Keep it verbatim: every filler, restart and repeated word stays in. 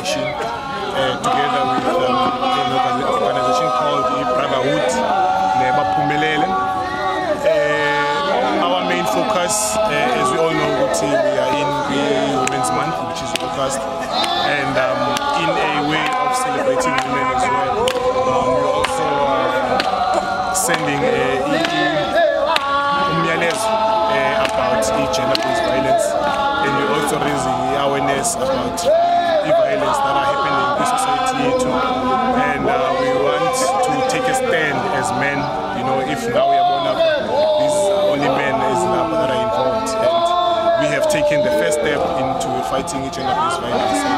Foundation, uh, together with um, an organization called the Brotherhood Lane, Baphumelele. Uh, our main focus, uh, as we all know, we are in the Women's Month, which is August, and um, in a way of celebrating women as well. Um, we're also uh, sending a Uh, about the gender-based violence, and we're also raising awareness about the violence that are happening in society too. And uh, we want to take a stand as men. You know, if now we are born up, these are only men as now that are involved, and we have taken the first step into fighting gender-based violence.